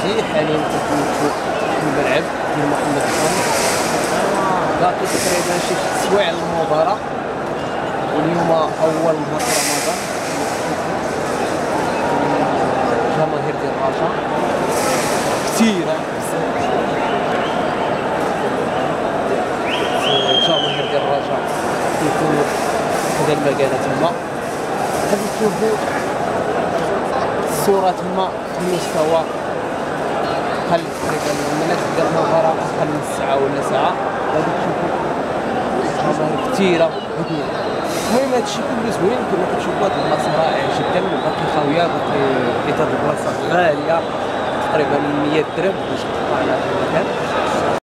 درتي حاليا كتمشوا في الملعب ديال محمد الخامس باقي تقريبا شي 6 سوايع للمباراة، واليوم أول نهار في رمضان. الجماهير ديال الرجاء كثيرة بزاف، الجماهير ديال الرجاء كيكونوا في هذا المكان تما. غادي تشوفوا الصورة تما في المستوى قل تقريبا ملي تبدا المباراة أقل من ساعة ولا ساعة. غادي تشوفوا جماهير كثيرة هدوء. المهم هادشي كله زوين كما كتشوفوا. هاد البلاصة رائعة جدا، باقي خاوية، باقي حيت هاد البلاصة غالية تقريبا 100 درهم باش تطلع على هاد المكان.